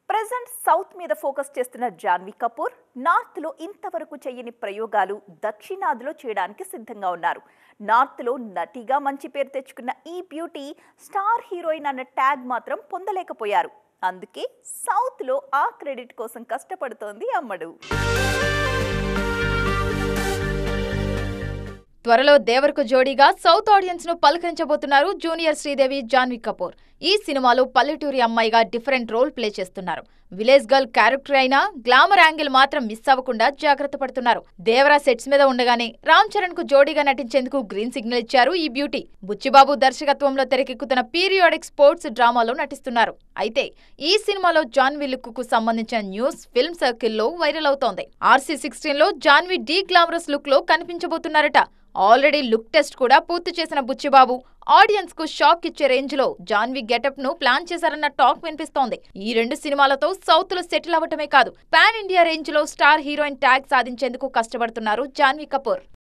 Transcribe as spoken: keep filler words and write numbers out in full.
Present south మీద focus చేస్తున్న Janhvi Kapoor north లో ఇంతవరకు చేయని ప్రయోగాలు దక్షిణాదిలో చేయడానికి సిద్ధంగా ఉన్నారు. నార్త్ లో నటిగా మంచి పేరు తెచ్చుకున్న ఈ బ్యూటీ స్టార్ హీరోయిన్ అన్న ట్యాగ్ మాత్రం పొందలేకపోయారు. అందుకే సౌత్ లో ఆ క్రెడిట్ కోసం కష్టపడుతోంది అమ్మడు. త్వరలో దేవరకు జోడీగా సౌత్ ఆడియన్స్ ను పలకరించబోతున్నారు జూనియర్ శ్రీదేవి, జాన్వీ కపూర్. ఈ సినిమాలో పల్లెటూరి అమ్మాయిగా డిఫరెంట్ రోల్ ప్లే చేస్తున్నారు. విలేజ్ గర్ల్ క్యారెక్టర్ అయినా గ్లామర్ యాంగిల్ మాత్రం మిస్ అవ్వకుండా జాగ్రత్త పడుతున్నారు. దేవరా సెట్స్ మీద ఉండగానే రామ్ చరణ్ కు జోడీగా నటించేందుకు గ్రీన్ సిగ్నల్ ఇచ్చారు ఈ బ్యూటీ. బుచ్చిబాబు దర్శకత్వంలో తెరకెక్కుతున్న పీరియాడిక్ స్పోర్ట్స్ డ్రామాలో నటిస్తున్నారు. అయితే ఈ సినిమాలో జాన్వీ లుక్ కు సంబంధించిన న్యూస్ ఫిల్మ్ సర్కిల్లో వైరల్ అవుతోంది. ఆర్సీ సిక్స్టీన్ లో జాన్వీ డీ గ్లామరస్ లుక్ లో కనిపించబోతున్నారట. ఆల్రెడీ లుక్ టెస్ట్ కూడా పూర్తి చేసిన బుచ్చిబాబు ఆడియన్స్ కు షాక్ ఇచ్చే రేంజ్ లో జాన్వీ గెటప్ ను ప్లాన్ చేశారన్న టాక్ వినిపిస్తోంది. ఈ రెండు సినిమాలతో సౌత్ లో సెటిల్ అవ్వటమే కాదు, పాన్ ఇండియా రేంజ్ లో స్టార్ హీరోయిన్ ట్యాగ్ సాధించేందుకు కష్టపడుతున్నారు జాన్వీ కపూర్.